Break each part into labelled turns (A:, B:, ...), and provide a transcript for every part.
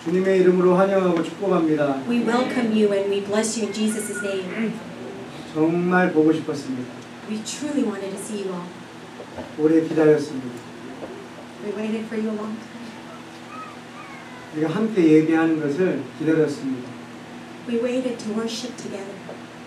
A: 주님의 이름으로 환영하고 축복합니다.
B: We welcome you and we bless you in Jesus' name.
A: 정말 보고 싶었습니다.
B: We truly wanted to see you all.
A: 오래 기다렸습니다.
B: We waited for you a long time.
A: 우리가 함께 예배하는 것을 기다렸습니다.
B: We waited to worship together.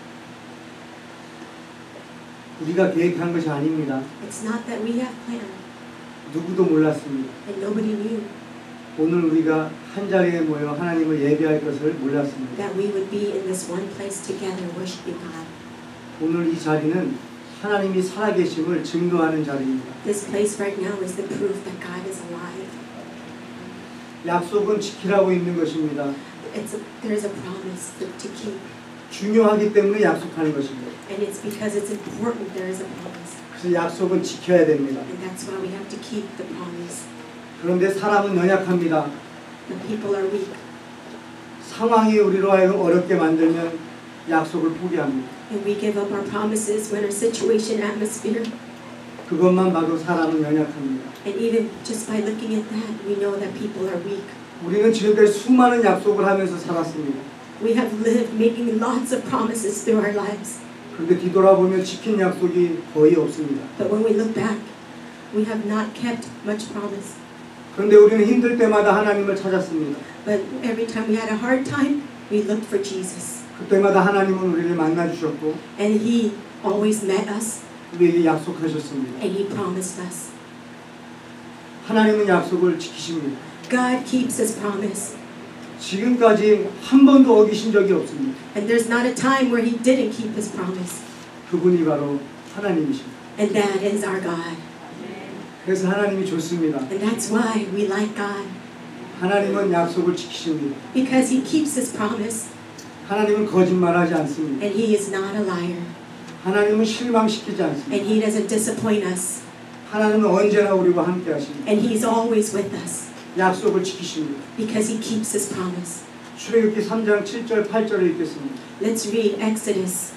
A: 우리가 계획한 것이 아닙니다.
B: It's not that we have planned
A: 누구도 몰랐습니다.
B: and nobody knew
A: 오늘 우리가 한 자리에 모여 하나님을 예배할 것을 몰랐습니다.
B: that we would be in this one place together worshiping God.
A: 오늘 이 자리는 하나님이 살아계심을 증거하는 자리입니다.
B: This place right now is the proof that God is alive.
A: 약속은 지키라고 있는 것입니다.
B: There is a promise to keep.
A: 중요하기 때문에 약속하는 것입니다.
B: And it's because it's important there is a promise.
A: 그래서 약속은 지켜야 됩니다.
B: And that's why we have to keep the promise.
A: 그런데 사람은 연약합니다.
B: The people are weak.
A: 상황이 우리로 하여금 어렵게 만들면 약속을 포기합니다.
B: And we give up our promises when our situation, atmosphere.
A: 그것만 봐도 사람은 연약합니다.
B: And even just by looking at that, we know that people are weak.
A: 우리는 지금까지 수많은 약속을 하면서 살았습니다.
B: We have lived making lots of promises through our lives.
A: 그런데 뒤돌아보면 지킨 약속이 거의 없습니다.
B: But when we look back, we have not kept much promise.
A: 그런데 우리는 힘들 때마다 하나님을 찾았습니다.
B: But every time we had a hard time, we looked for Jesus.
A: 그때마다 하나님은 우리를 만나주셨고
B: And He always met us.
A: 우리에게 약속하셨습니다.
B: And He promised us.
A: 하나님은 약속을 지키십니다.
B: God keeps His promise.
A: 지금까지 한 번도 어기신 적이 없습니다.
B: And there's not a time where He didn't keep His promise.
A: 그분이 바로 하나님이십니다.
B: And that is our God.
A: 그래서 하나님이 좋습니다.
B: And that's why we like God.
A: 하나님은 약속을 지키십니다.
B: Because He keeps His promise.
A: 하나님은 거짓말하지 않습니다.
B: And He is not a liar.
A: 하나님은 실망시키지 않습니다.
B: And He doesn't disappoint us.
A: 하나님은 언제나 우리와 함께 하십니다.
B: And He's always with us.
A: 약속을 지키십니다.
B: Because He keeps His promise.
A: 출애굽기 3장 7절 8절을 읽겠습니다.
B: Let's read Exodus.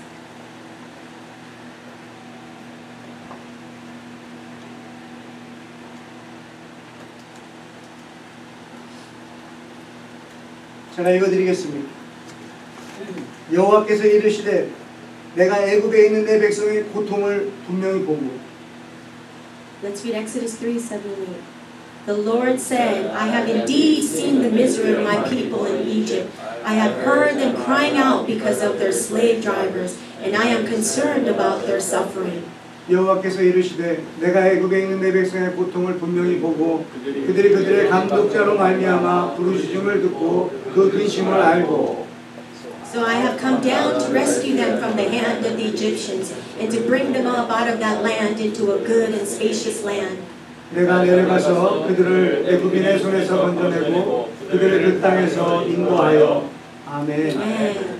A: 제가 읽어드리겠습니다. 여호와께서 이르시되 내가 애굽에 있는 내 백성의 고통을 분명히 보고
B: Let's read Exodus 3:7 and 8. The Lord said, I have indeed seen the misery of my people in Egypt. I have heard them crying out because of their slave drivers, and I am concerned about their suffering.
A: 여호와께서 이르시되 내가 애굽에 있는 내 백성의 고통을 분명히 보고 그들이 그들의 감독자로 말미암아 부르짖음을 듣고 그 근심을 알고
B: So I have come down to rescue them from the hand of the Egyptians and to bring them up out of that land into a good and spacious land.
A: 내가 내려가서 그들을 애굽인의 손에서 건져내고 그들을 그 땅에서 인도하여 아멘.
B: Amen.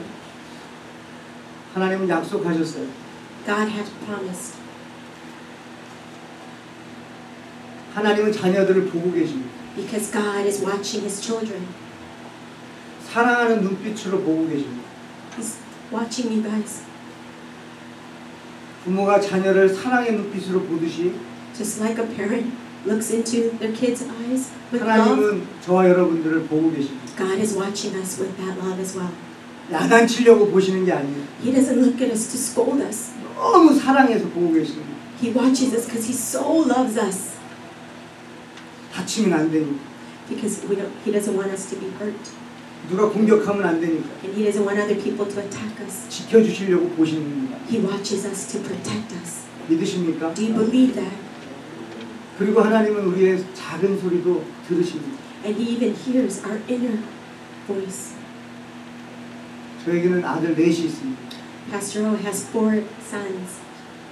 A: 하나님은 약속하셨어요.
B: God has promised.
A: 하나님은 자녀들을 보고 계십니다.
B: Because God is watching His children.
A: 사랑하는 눈빛으로 보고 계십니다.
B: He's watching you guys.
A: 부모가 자녀를 사랑의 눈빛으로 보듯이
B: Just like a parent looks into their kids' eyes with love,
A: 하나님은 저와 여러분들을 보고 계십니다.
B: God is watching us with that love as well.
A: 야단치려고 보시는 게 아니에요.
B: He doesn't look at us to scold us.
A: 너무 사랑해서 보고 계십니다.
B: He watches us because He so loves us.
A: 다치면 안 되니까.
B: Because He doesn't want us to be hurt.
A: 누가 공격하면 안 되니까.
B: And He doesn't want other people to attack us.
A: 지켜주시려고 보시는 겁니다.
B: He watches us to protect us.
A: 믿으십니까?
B: Do you believe that?
A: 그리고 하나님은 우리의 작은 소리도 들으십니다.
B: And He even hears our inner voice.
A: 저에게는 아들 넷이 있습니다.
B: Pastor O has 4 sons.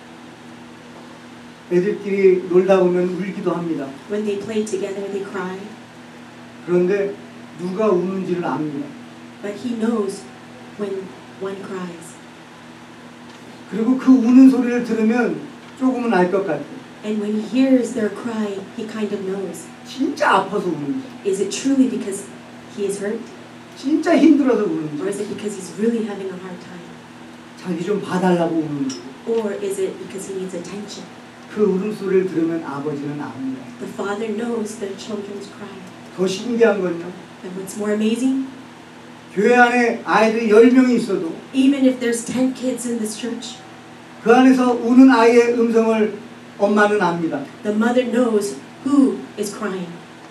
A: 애들끼리 놀다 보면 울기도 합니다.
B: When they play together, they cry.
A: 그런데 누가 우는지를 압니다.
B: But He knows when one cries.
A: 그리고 그 우는 소리를 들으면 조금은 알 것 같아요.
B: And when He hears their cry, He kind of knows.
A: 진짜 아파서 우는지,
B: Is it truly because he is hurt?
A: 진짜 힘들어서 우는지,
B: Or is it because he's really having a hard time?
A: 자기 좀 봐달라고 우는지.
B: Or is it because he needs attention?
A: 그 울음소리를 들으면 아버지는 압니다.
B: The father knows their children's cry.
A: 더 신기한 건요.
B: And what's more amazing?
A: 교회 안에 아이들이 10명이 있어도
B: Even if there's 10 kids in this church,
A: 그 안에서 우는 아이의 음성을 엄마는 압니다.
B: the mother knows who is crying.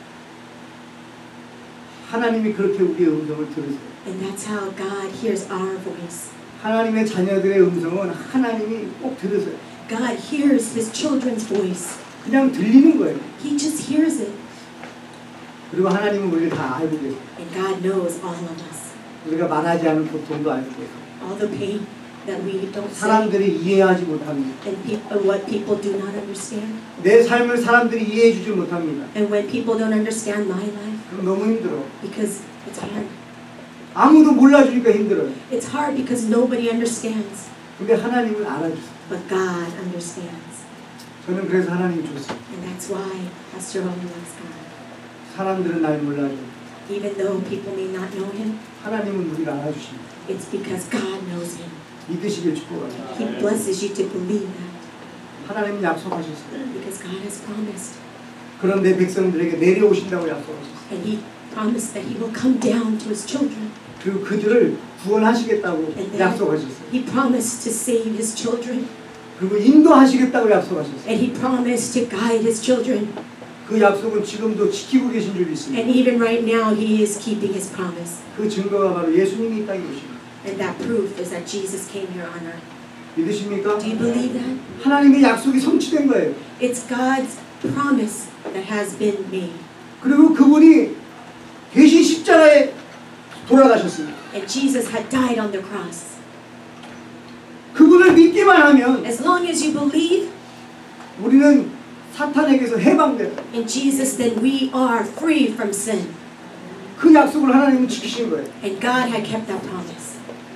A: 하나님이 그렇게 우리의 음성을 들으세요.
B: And that's how God hears our voice.
A: 하나님의 자녀들의 음성은 하나님이 꼭 들으세요.
B: God hears His children's voice.
A: 그냥 들리는 거예요.
B: He just hears it.
A: 그리고 하나님은 우리를 다 알고 계세요.
B: And God knows all of us.
A: 우리가 말하지 않은 고통도 알고 계세요.
B: All the pain that we don't say.
A: 사람들이 이해하지 못합니다.
B: And what people do not understand.
A: 내 삶을 사람들이 이해해 주지 못합니다.
B: And when people don't understand my life.
A: 그럼 너무 힘들어.
B: Because it's hard.
A: 아무도 몰라주니까 힘들어요.
B: It's hard because nobody understands.
A: 근데 하나님은 알아주세요.
B: But God understands.
A: 저는 그래서 하나님 좋습니다.
B: And that's why Pastor Owen loves God.
A: 사람들은 날 몰라줘.
B: Even though people may not know Him,
A: 하나님은 우리를 알아주십니다.
B: it's because God knows Him.
A: 믿으시길 축복합니다.
B: He blesses you to believe that.
A: 하나님은 약속하셨어요.
B: Because God has promised.
A: 그런 내 백성들에게 내려오신다고 약속하셨어요.
B: And He promised that He will come down to His children.
A: 그리고 그들을 구원하시겠다고 약속하셨어요.
B: He promised to save His children.
A: 그리고 인도하시겠다고 약속하셨어요.
B: And He promised to guide His children.
A: 그 약속은 지금도 지키고 계신 줄 믿습니다.
B: And even right now He is keeping His promise.
A: 그 증거가 바로 예수님이 이 땅에 오십니다.
B: And that proof is that Jesus came here on earth.
A: 믿으십니까?
B: Do you believe that?
A: 하나님의 약속이 성취된 거예요.
B: It's God's promise that has been made.
A: 그리고 그분이 대신 십자가에 돌아가셨습니다.
B: And Jesus had died on the cross.
A: 그분을 믿기만 하면
B: As long as you believe
A: 우리는 사탄에게서 해방돼요.
B: in Jesus, then we are free from sin.
A: 그 약속을 하나님은 지키신 거예요.
B: And God had kept that promise.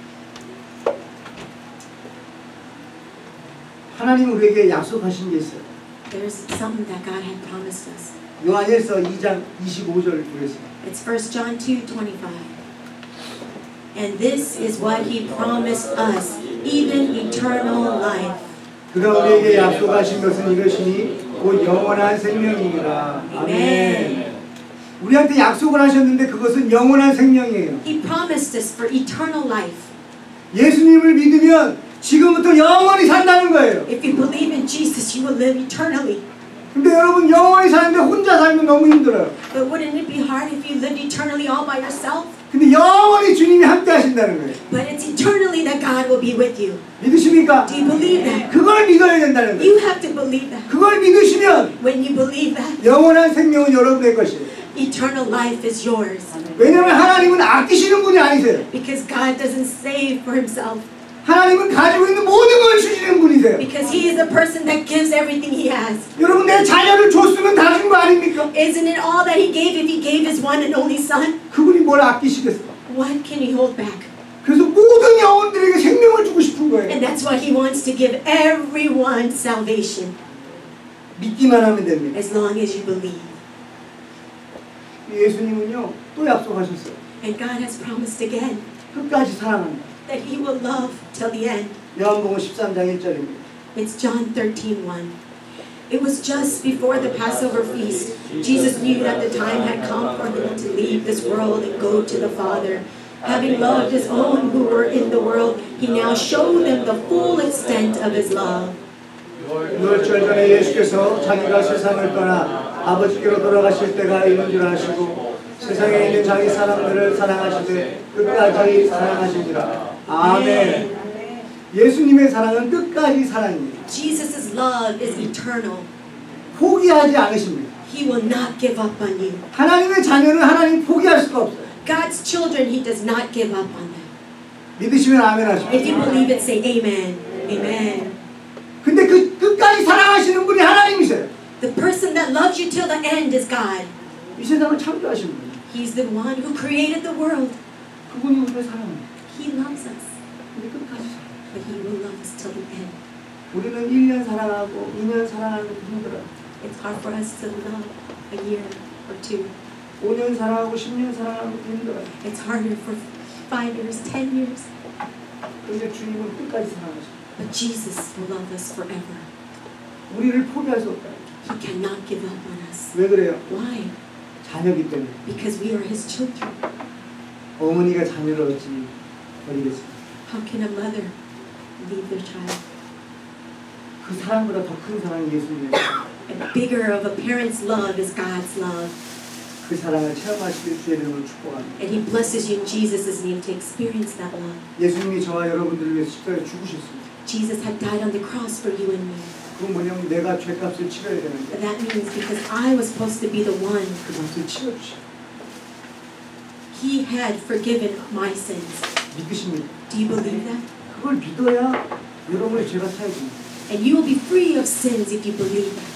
A: 하나님 우리에게 약속하신 게 있어요.
B: There's something that God had promised us.
A: 요한일서 2장 25절을 보겠습니다.
B: It's 1 John 2:25. And this is what He promised us, even eternal life.
A: 그가 우리에게 약속하신 것은 이것이니 곧 영원한 생명이니라. 아멘. 우리한테 약속을 하셨는데 그것은 영원한 생명이에요.
B: He promised us for eternal life.
A: 예수님을 믿으면 지금부터 영원히 산다는 거예요.
B: If you believe in Jesus, you will live eternally.
A: 근데 여러분 영원히 사는데 혼자 살면 너무 힘들어요.
B: But wouldn't it be hard if you lived eternally all by yourself?
A: 근데 영원히 주님이 함께 하신다는 거예요.
B: But it's eternally that God will be with you.
A: 믿으십니까?
B: Do you believe that?
A: 그걸 믿어야 된다는 거예요.
B: You have to believe that.
A: 그걸 믿으시면
B: When you believe that,
A: 영원한 생명은 여러분의 것이에요.
B: eternal life is yours.
A: 왜냐하면 하나님은 아끼시는 분이 아니세요.
B: Because God doesn't save for Himself.
A: 하나님은 가지고 있는 모든 걸 주시는 분이세요.
B: Because He is the person that gives everything He has.
A: 여러분 내 자녀를 줬으면 다 준 거 아닙니까?
B: Isn't it all that He gave if He gave His one and only Son?
A: 그분이 뭘 아끼시겠어요?
B: What can He hold back?
A: 그래서 모든 영혼들에게 생명을 주고 싶은 거예요.
B: And that's why He wants to give everyone salvation.
A: 믿기만 하면 됩니다.
B: As long as you believe.
A: 예수님은요 또 약속하셨어요.
B: And God has promised again
A: 끝까지 사랑한다.
B: that He will love till the end.
A: 요한복음 13장 1절입니다.
B: It's John 13:1. It was just before the Passover feast. Jesus knew that the time had come for Him to leave this world and go to the Father. Having loved His own who were in the world, He now showed them the full extent of His love.
A: 6절 전에 예수께서 자기가 세상을 떠나 아버지께로 돌아가실 때가 이른 줄 아시고 세상에 있는 자기 사람들을 사랑하시되 끝까지 사랑하시니라. 아멘. 예수님의 사랑은 끝까지 사랑이에요.
B: Jesus' love is eternal.
A: 포기하지 않으십니다.
B: He will not give up on you.
A: 하나님의 자녀는 하나님 포기할 수가 없어요.
B: God's children, He does not give up on them.
A: 믿으시면 아멘 하십시오.
B: If you believe it, say amen. Amen.
A: 근데 그 끝까지 사랑하시는 분이 하나님이세요.
B: The person that loves you till the end is God.
A: 이 세상을 창조하신 분이에요.
B: He's the one who created the world.
A: 그분이 우리를 사랑합니다.
B: He loves us.
A: 근데 끝까지 사랑해요.
B: But He will love us till the end.
A: 우리는 1년 사랑하고 2년 사랑하는 것도 힘들어요.
B: It's hard for us to love a year or two.
A: 5년 사랑하고 10년 사랑하는 것도 힘들어요.
B: It's harder for 5 years, 10 years.
A: 그런데 주님은 끝까지 사랑하십니다.
B: But Jesus will love us forever.
A: 우리를 포기할 수 없다.
B: He cannot give up on us.
A: 왜 그래요?
B: Why?
A: 자녀기 때문에.
B: Because we are His children.
A: 어머니가 자녀를 어찌 버리겠습니까?
B: How can a mother leave their child?
A: 그 사랑보다 더 큰 사랑이 예수님의
B: And bigger of a parent's love is God's love.
A: 그 사랑을 체험하시길 주의 이름으로 축복합니다.
B: And He blesses you in Jesus' name to experience that love.
A: 예수님이 저와 여러분들을 위해 십자가에 죽으셨습니다.
B: Jesus had died on the cross for you and me.
A: 그건 뭐냐면 내가 죄값을 치러야 되는데
B: And that means because I was supposed to be the one,
A: 그 값을 치러주시고
B: He had forgiven my sins.
A: 믿으십니까?
B: Do you believe that?
A: 그걸 믿어야 여러분의 죄가 사해집니다.
B: And you will be free of sins if you believe that.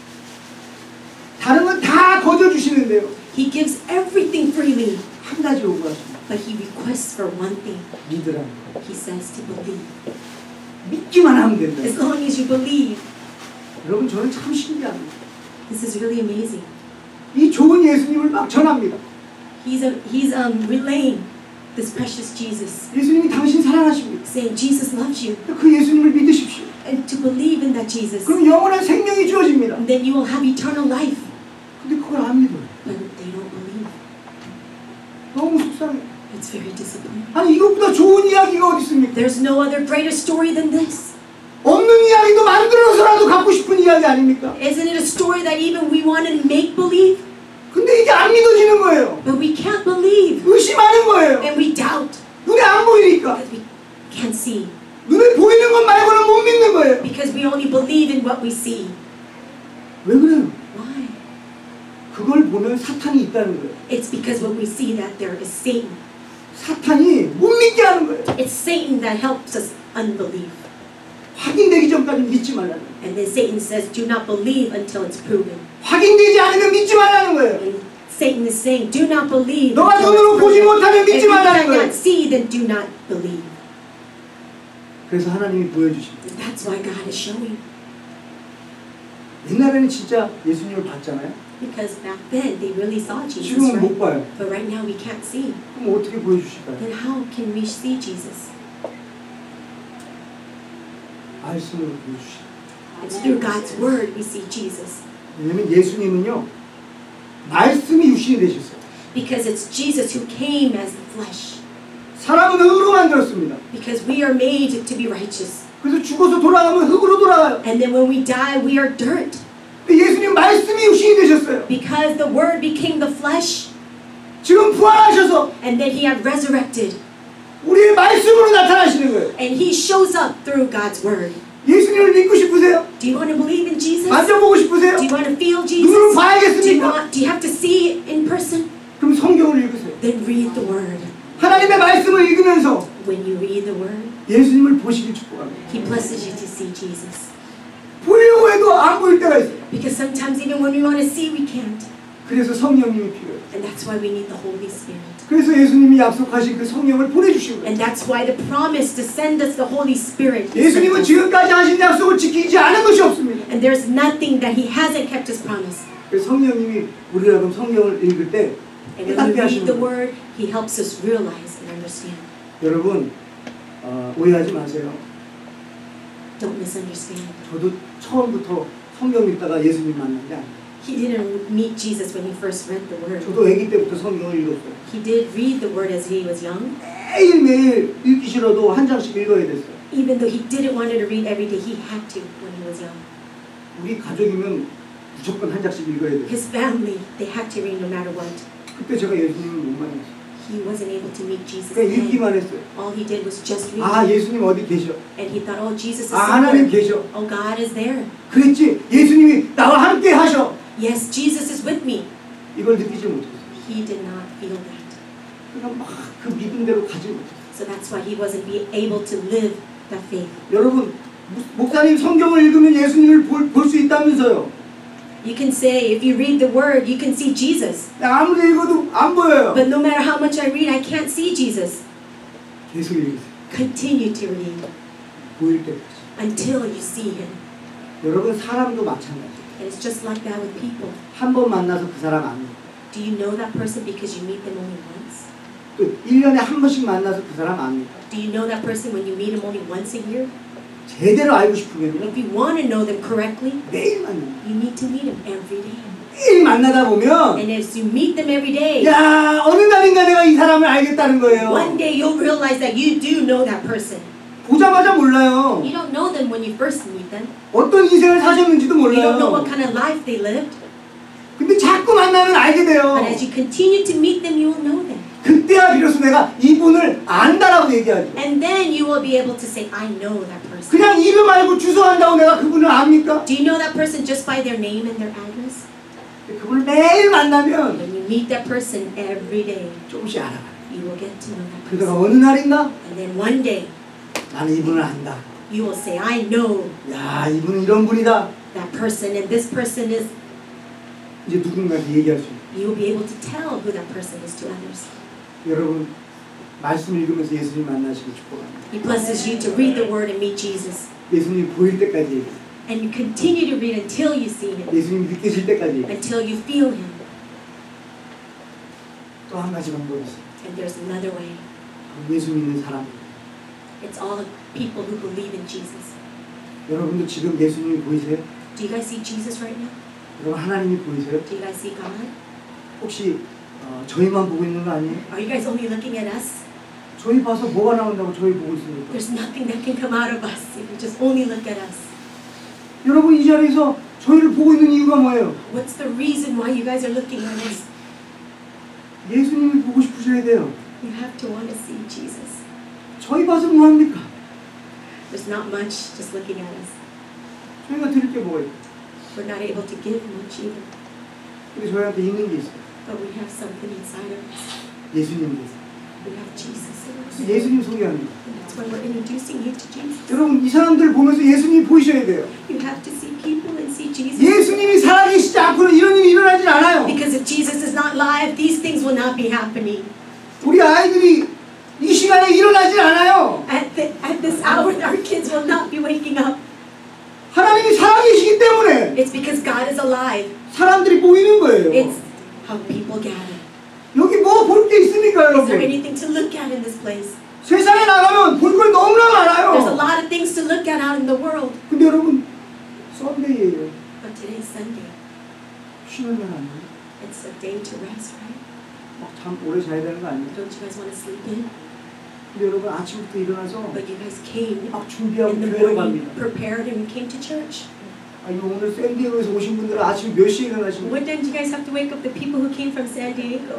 A: 다른 건 다 거저주시는데요.
B: He gives everything freely,
A: 한 가지 요구하십니다.
B: but He requests for one thing.
A: 믿으라는 거.
B: He says to believe.
A: 믿기만 하면 된다.
B: As long as you believe.
A: 여러분 저는 참 신기합니다.
B: This is really amazing.
A: 이 좋은 예수님을 막 전합니다.
B: He's relaying this precious Jesus,
A: 예수님이 당신 사랑하십니다.
B: saying Jesus loves you,
A: 그 예수님을 믿으십시오.
B: and to believe in that Jesus.
A: 그럼 영원한 생명이 주어집니다.
B: And then you will have eternal life.
A: 근데 그걸 안 믿어요.
B: But they don't believe.
A: 너무 속상해요.
B: It's very disappointing.
A: 아니 이것보다 좋은 이야기가 어디 있습니까?
B: There's no other greater story than this.
A: 없는 이야기도 만들어서라도 갖고 싶은 이야기 아닙니까?
B: Isn't it a story that even we want to make believe?
A: 근데 이게 안 믿어지는 거예요.
B: But we can't believe.
A: 의심하는 거예요.
B: And we doubt.
A: 눈에 안 보이니까.
B: Because we can't see.
A: 눈에 보이는 것 말고는 못 믿는 거예요.
B: Because we only believe in what we see.
A: 왜 그래요?
B: Why?
A: 그걸 보면 사탄이 있다는 거예요.
B: It's because when we see that there is Satan.
A: 사탄이 못 믿게 하는 거예요.
B: It's Satan that helps us unbelieve.
A: 확인되기 전까지 믿지 말라는 거예요.
B: And then Satan says, do not believe until it's proven.
A: 확인되지 않으면 믿지 말라는 거예요.
B: And Satan is saying, do not believe
A: 너가
B: until
A: 눈으로
B: it's
A: 보지
B: proven.
A: 못하면
B: If
A: 믿지
B: you
A: 말라는 거예요.
B: cannot see, then do not believe.
A: 그래서 하나님이 보여주십니다.
B: And that's why God is showing.
A: 옛날에는 진짜 예수님을 봤잖아요.
B: Because back then they really saw Jesus,
A: 지금은 못
B: right?
A: 봐요.
B: But right now we can't see.
A: 그럼 어떻게 보여주실까요?
B: Then how can we see Jesus?
A: 말씀으로 보여주시죠.
B: It's through God's word we see Jesus.
A: 왜냐면 예수님은요 말씀이 육신이 되셨어요.
B: Because it's Jesus who came as the flesh.
A: 사람은 흙으로 만들었습니다.
B: Because we are made to be righteous.
A: 그래서 죽어서 돌아가면 흙으로 돌아가요.
B: And then when we die, we are dirt.
A: 근데 예수님 말씀이 육신이 되셨어요.
B: Because the word became the flesh.
A: 지금 부활하셔서
B: And then he had resurrected.
A: 우리의 말씀으로 나타나시는 거예요.
B: And he shows up through God's word.
A: 예수님을 믿고 싶으세요?
B: Do you want to believe in Jesus?
A: 만져보고 싶으세요?
B: Do you want to feel
A: 눈으로
B: Jesus? Do
A: 봐야겠습니까?
B: you have to see it in person?
A: 그럼 성경을 읽으세요.
B: Then read the word.
A: 하나님의 말씀을 읽으면서
B: When you read the word,
A: 예수님을 보시길 축복합니다.
B: he blesses you to see Jesus.
A: 보려고 해도 안 보일 때가 있어요.
B: Because sometimes even when we want to see, we can't.
A: 그래서 성령님이 필요해요.
B: And that's why we need the Holy Spirit.
A: 그래서 예수님이 약속하신 그 성령을 보내주신 거예요.
B: And that's why the promise to send us the Holy Spirit.
A: 예수님은 지금까지 하신 약속을 지키지 않은 것이 없습니다.
B: And there's nothing that he hasn't kept his promise.
A: 그래서 성령님이 우리가 그럼 성경을 읽을 때
B: And when
A: 깨닫게
B: we read
A: 하시는
B: the
A: 거예요.
B: word, he helps us realize and understand.
A: 여러분 오해하지 마세요.
B: Don't misunderstand.
A: 저도 처음부터 성경 읽다가 예수님 만난 게 아니에요.
B: He didn't meet Jesus when he first read the word.
A: 저도 아기 때부터 성경을 읽었어요.
B: He did read the word as he was young.
A: 매일매일 읽기 싫어도 한 장씩 읽어야 됐어요.
B: Even though he didn't want to read every day, he had to when he was young.
A: 우리 가족이면 무조건 한 장씩 읽어야 돼요.
B: His family, they had to read no matter what.
A: 그때 제가 예수님을 못 만났어요.
B: He wasn't able to meet Jesus.
A: 그냥
B: Then.
A: 읽기만 했어요.
B: All he did was just read.
A: 아 예수님 어디 계셔?
B: And he thought, oh, Jesus is
A: 하나님
B: somewhere.
A: 계셔.
B: Oh, God is there.
A: 그랬지 예수님이 나와 함께 하셔.
B: Yes, Jesus is with me.
A: 이걸 느끼지 못했어요.
B: He did not feel that.
A: 그냥 막 그 믿음대로 가지 못했어요.
B: So that's why he wasn't able to live that faith.
A: 여러분 목사님 성경을 읽으면 예수님을 볼 수 있다면서요.
B: You can say, if you read the word, you can see Jesus.
A: 아무리 읽어도 안 보여요.
B: But no matter how much I read, I can't see Jesus.
A: 계속 읽으세요.
B: Continue to read
A: 보일 때까지.
B: until you see him.
A: 여러분 사람도 마찬가지예요.
B: And it's just like that with people.
A: 한 번 만나서 그 사람 안 믿어요.
B: Do you know that person because you meet them only once?
A: 또 1년에 한 번씩 만나서 그 사람 안 믿어요.
B: Do you know that person when you meet him only once a year?
A: 제대로 알고 싶으면요.
B: If you want to know them correctly,
A: 매일 만나요.
B: you need to meet him every day.
A: 매일 만나다 보면
B: And as you meet them every day,
A: 야 어느 날인가 내가 이 사람을 알겠다는 거예요.
B: one day you'll realize that you do know that person.
A: 보자마자 몰라요.
B: You don't know them when you first meet them.
A: 어떤 인생을 사셨는지도
B: You don't know what
A: 몰라요.
B: kind of life they lived.
A: 근데 자꾸 만나면 알게 돼요.
B: But as you continue to meet them, you will know them.
A: 그때야 비로소 내가 이분을 안다라고 얘기하죠.
B: And then you will be able to say, I know that person.
A: 그냥 이름 알고 주소 한다고 내가 그분을 압니까?
B: Do you know that person just by their name and their address?
A: 그분을 매일 만나면
B: When you meet that person every day,
A: 조금씩 알아가요.
B: you will get to know that
A: 그러다가
B: person.
A: 어느 날인가
B: And then one day,
A: 나는 이분을 안다.
B: you will say, I know
A: 야 이분은 이런 분이다.
B: that person, and this person is,
A: 이제 누군가한테 얘기할 수 있어요.
B: you will be able to tell who that person is to others.
A: 여러분 말씀 읽으면서 예수님 만나시고 축복합니다.
B: He blesses you to read the word and meet Jesus.
A: 예수님 보일 때까지 얘기해요.
B: And you continue to read until you see him,
A: 예수님 느껴질 때까지 얘기해요.
B: until you feel him.
A: 또 한 가지 방법이 있어요.
B: And there's another way.
A: 예수 믿는 사람.
B: It's all the people who believe in Jesus.
A: 여러분도 지금 예수님이 보이세요?
B: Do you guys see Jesus right now?
A: 여러분 하나님이 보이세요?
B: Do you guys see God?
A: 혹시 저희만 보고 있는 거 아니에요?
B: Are you guys only looking at us?
A: 저희 봐서 뭐가 나온다고 저희 보고 있습니까?
B: There's nothing that can come out of us if you just only look at us.
A: 여러분 이 자리에서 저희를 보고 있는 이유가 뭐예요?
B: What's the reason why you guys are looking at us?
A: 예수님을 보고 싶으셔야 돼요.
B: You have to want to see Jesus.
A: 저희 봐서 뭐합니까?
B: There's not much just looking at us.
A: 저희가 드릴 게 뭐가 있어요?
B: We're not able to give much either.
A: 근데 저희한테 있는 게 있어요.
B: But we have something inside of us.
A: 예수님이 있어요.
B: We have Jesus in us.
A: 그래서 예수님 소개합니다.
B: And that's why we're introducing you to Jesus.
A: 여러분 이 사람들 보면서 예수님이 보이셔야 돼요.
B: You have to see people and see Jesus.
A: 예수님이 살아계시지 않고는 이런 일이 일어나질 않아요.
B: Because if Jesus is not live, these things will not be happening.
A: 우리 아이들이 이 시간에 일어나질 않아요.
B: At this hour, our kids will not be waking up.
A: 하나님이 살아계시기 때문에
B: It's because God is alive.
A: 사람들이 보이는 거예요.
B: It's how people gather.
A: 여기 뭐 볼 게 있습니까,
B: Is there
A: 여러분?
B: anything to look at in this place?
A: 세상에 나가면 볼 걸 너무나
B: There's a
A: 많아요.
B: lot of things to look at out in the world.
A: 근데 여러분, 썬데이예요.
B: But today's Sunday.
A: 쉬는 날 아니에요?
B: It's a day to rest, right?
A: 참 오래 자야 되는 거 아니에요?
B: Don't you guys want to sleep in?
A: 근데 여러분 아침부터 일어나서
B: But you guys came
A: 막 준비하고
B: in the
A: 교회로
B: morning,
A: 갑니다.
B: prepared, and came to church.
A: 아니 오늘 샌디에고에서 오신 분들은 아침 몇 시에 일어나십니까?
B: What time do you guys have to wake up the people who came from San Diego?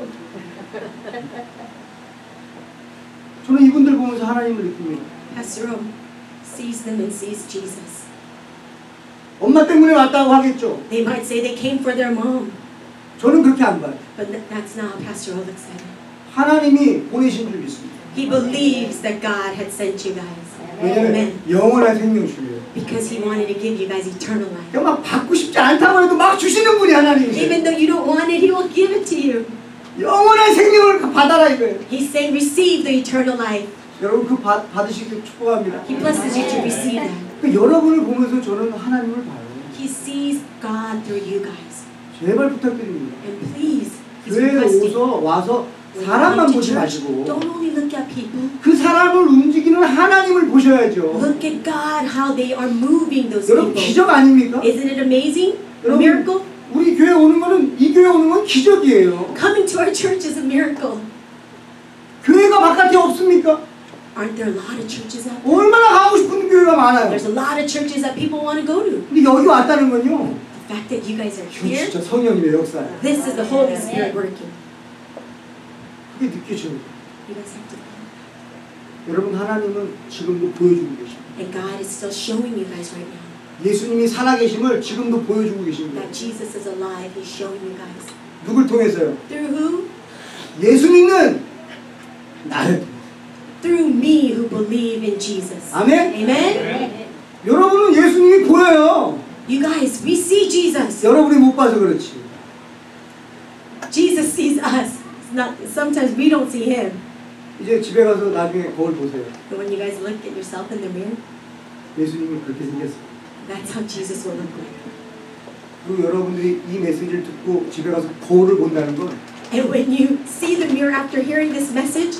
A: 저는 이분들 보면서 하나님을 느낍니다.
B: Pastor O sees them and sees Jesus.
A: 엄마 때문에 왔다고 하겠죠.
B: They might say they came for their mom,
A: 저는 그렇게 안 봐요.
B: but that's not how Pastor O looks at it.
A: 하나님이 보내신 줄 믿습니다.
B: He believes that God had sent you guys.
A: 왜냐하면
B: Amen.
A: 영원한 생명 주예요.
B: Because He wanted to give you guys eternal life.
A: 그러니까 막 받고 싶지 않다고 해도 막 주시는 분이 하나님이세요.
B: Even though you don't want it, He will give it to you.
A: 영원한 생명을 받아라 이거예요.
B: He's saying, receive the eternal life.
A: 여러분 그 받으시길 축복합니다.
B: He blesses you to receive that.
A: 그러니까 여러분을 보면서 저는 하나님을 봐요.
B: He sees God through you guys.
A: 제발 부탁드립니다.
B: And please, He's
A: 교회에
B: requesting.
A: 와서
B: when you
A: 사람만
B: come to
A: 보지
B: church,
A: 마시고
B: don't only look at people.
A: 그 사람을 움직이는 하나님을 보셔야죠.
B: Look at God, how they are moving those
A: 여러분
B: people.
A: 기적 아닙니까?
B: Isn't it amazing? A
A: 여러분
B: miracle?
A: 우리 교회 오는 거는 이 교회 오는 건 기적이에요.
B: Coming to our church is a miracle.
A: 교회가 바깥에 없습니까?
B: Aren't there a lot of churches out there?
A: 얼마나 가고 싶은 교회가 많아요.
B: There's a lot of churches that people want to go to.
A: 근데 여기 왔다는 건요.
B: The fact that you guys are
A: 이건
B: here,
A: 진짜 성령님의 역사예요.
B: this is the Holy Spirit working.
A: 그게 느껴져요.
B: You guys have to feel.
A: 여러분 하나님은 지금도 보여주고 계십니다.
B: And God is still showing you guys right now
A: 예수님이 살아계심을 지금도 보여주고 계십니다.
B: that Jesus is alive. He's showing you guys.
A: 누굴 통해서요?
B: Through who?
A: 예수 믿는 나를 통해서.
B: Through me who believe in Jesus.
A: 아멘?
B: Amen?
A: 여러분은 예수님이 보여요.
B: You guys, we see Jesus.
A: 여러분이 못 봐서 그렇지.
B: Jesus sees us. It's not, sometimes we don't see Him.
A: 이제 집에 가서 나중에 거울 보세요.
B: But when you guys look at yourself in the mirror,
A: 예수님이 그렇게 생겼어요.
B: that's how Jesus will look like.
A: 그리고 여러분들이 이 메시지를 듣고 집에 가서 거울을 본다는 건
B: And when you see the mirror after hearing this message,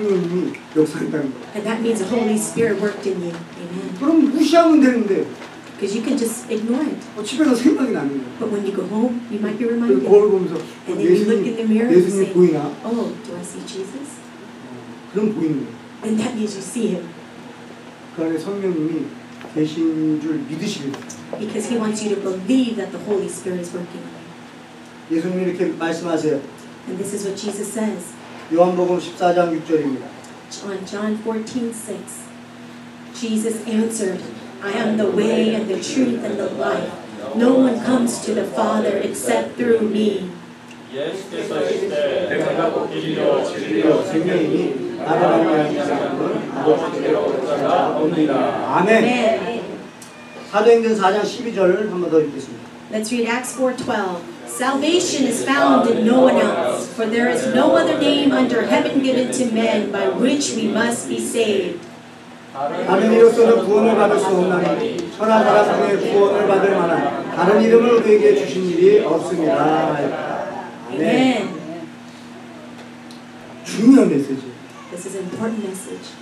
A: 성령님이 역사한다는 거예요.
B: and that means the Holy Spirit worked in you. Amen.
A: 그럼 무시하면 되는데
B: Because you can just ignore it.
A: 집에서 생각이 나는 거예요.
B: But when you go home, you might be
A: 그리고
B: reminded.
A: 거울 보면서
B: And then you look in the mirror and say,
A: 예수님 보이나?
B: oh, do I see Jesus?
A: 그럼 보이는 거예요.
B: And that means you see him.
A: 그 안에 성령님이 계신 줄 믿으시는 거예요.
B: Because he wants you to believe that the Holy Spirit is working.
A: 예수님이 이렇게 말씀하세요.
B: And this is what Jesus says.
A: 요한복음 14장 6절입니다.
B: John 14:6. Jesus answered, I am the way and the truth and the life. No one comes to the Father except through me.
C: 예수께서 이르시되 내가 길이요 진리요
A: 생명이니 나를 알지 않는
C: 아버지께로 올 자가 없느니라.
A: 아멘.
B: Amen.
A: 사도행전 4장 12절을 한 번 더 읽겠습니다.
B: Let's read Acts 4:12. Salvation is found in no one else, for there is no other name under heaven given to men by which we must be saved.
A: 다른 이로서는 구원을 받을 수 없나니 천하 사람 중에 구원을 받을 만한 다른 이름을 우리에게 주신 일이 없습니다.
B: Amen.
A: 중요한 메시지.
B: This is an important message.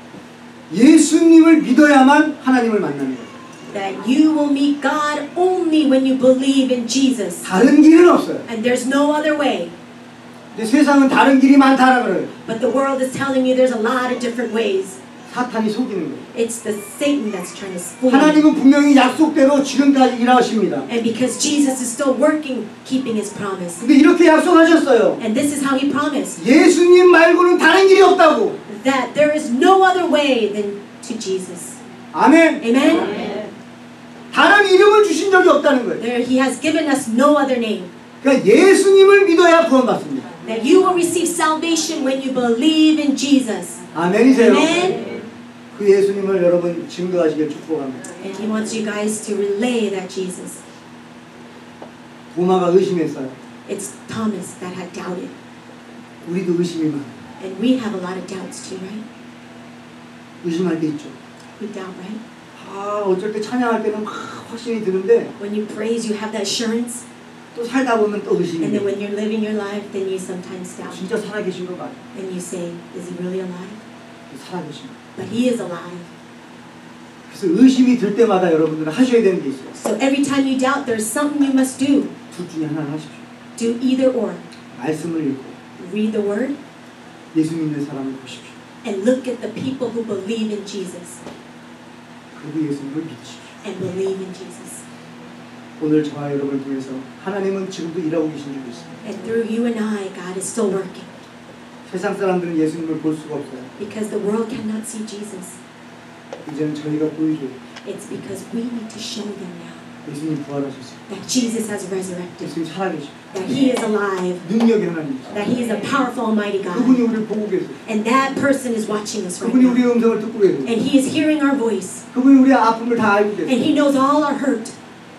A: 예수님을 믿어야만 하나님을 만나는 거예요.
B: That you will meet God only when you believe in Jesus.
A: 다른 길은 없어요.
B: And there's no other way.
A: 근데 세상은 다른 길이 많다라 그래요.
B: But the world is telling you there's a lot of different ways.
A: 사탄이 속이는 거예요.
B: It's the Satan that's trying to fool you.
A: 하나님은 분명히 약속대로 지금까지 일하십니다.
B: And because Jesus is still working, keeping his promise.
A: 근데 이렇게 약속하셨어요.
B: And this is how he promised.
A: 예수님 말고는 다른 길이 없다고.
B: That there is no other way than to Jesus.
A: 아멘.
B: Amen?
A: 다른 이름을 주신 적이 없다는 거예요.
B: There, he has given us no other name.
A: 그러니까 예수님을 믿어야 구원받습니다.
B: That you will receive salvation when you believe in Jesus.
A: 아멘이세요.
B: Amen?
A: 그 예수님을 여러분 증거하시길 축복합니다.
B: And he wants you guys to relay that Jesus.
A: 도마가 의심했어요.
B: It's Thomas that had doubted.
A: 우리도 의심이 많아요.
B: And we have a lot of doubts too, right?
A: 의심할 때 있죠.
B: We doubt, right?
A: 어쩔 때 찬양할 때는 막 확신이 드는데
B: When you praise, you have that assurance.
A: 또 살다 보면 또 의심이
B: And then
A: 돼요.
B: when you're living your life, then you sometimes doubt.
A: 진짜 살아계신 거 맞아요.
B: And you say, is he really alive?
A: 살아계신 거.
B: But he is alive.
A: 그래서 의심이 들 때마다 여러분들은 하셔야 되는 게 있어요.
B: So every time you doubt, there's something you must do.
A: 둘 중에 하나를 하십시오.
B: Do either or.
A: 말씀을 읽고
B: Read the word
A: 예수 믿는 사람을 보십시오.
B: and look at the people who believe in Jesus.
A: 그리고 예수님을 믿으십시오.
B: And believe in Jesus.
A: 오늘 저와 여러분을 통해서 하나님은 지금도 일하고 계신 줄 믿습니다.
B: And through you and I, God is still working.
A: 세상 사람들은 예수님을 볼 수가 없어요.
B: Because the world cannot see Jesus.
A: 이제는 저희가 보여줘요.
B: It's because we need to show them now
A: 예수님 부활하셨어요.
B: that Jesus has resurrected.
A: 예수님 살아계십니다.
B: That he is alive.
A: 능력의 하나님이시죠.
B: That he is a powerful, almighty
A: 그분이
B: God.
A: 우리를 보고 계세요.
B: And that person is watching us right
A: 그분이
B: now.
A: 우리의 음성을 듣고 계세요.
B: And he is hearing our voice.
A: 그분이 우리의 아픔을 다 알고
B: And
A: 계세요.
B: he knows all our hurt.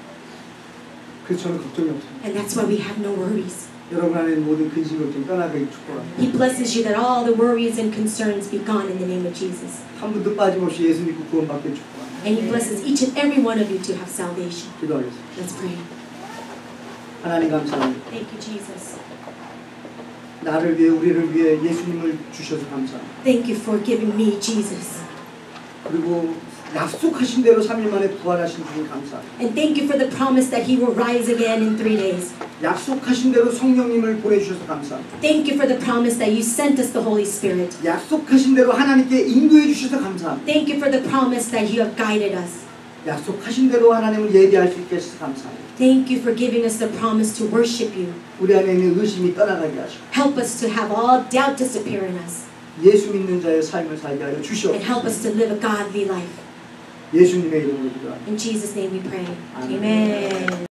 A: 그래서 저는 걱정이 없어요.
B: And that's why we have no worries.
A: 여러분 안에 모든 근심 걱정 떠나게 축복합니다.
B: He blesses you that all the worries and concerns be gone in the name of Jesus.
A: 한 분도 빠짐없이 예수 믿고 구원받게 축복합니다.
B: And he blesses each and every one of you to have salvation.
A: 기도하겠습니다.
B: Let's pray.
A: 하나님 감사합니다.
B: Thank you, Jesus.
A: 나를 위해 우리를 위해 예수님을 주셔서 감사합니다.
B: Thank you for giving me Jesus.
A: 그리고 약속하신 대로 3일 만에 부활하신 주님 감사합니다.
B: And thank you for the promise that he will rise again in 3 days.
A: 약속하신 대로 성령님을 보내주셔서 감사합니다.
B: Thank you for the promise that you sent us the Holy Spirit.
A: 약속하신 대로 하나님께 인도해 주셔서 감사합니다.
B: Thank you for the promise that you have guided us.
A: 약속하신 대로 하나님을 예배할 수 있게 해주셔서 감사합니다.
B: Thank you for giving us the promise to worship you.
A: 우리 안에 있는 의심이 떠나가게 하시고
B: Help us to have all doubt disappear in us.
A: 예수 믿는 자의 삶을 살게 하여 주시옵소서.
B: And help us to live a godly life.
A: 예수님의 이름으로 기도합니다.
B: In Jesus' name we pray.
A: Amen.
B: Amen.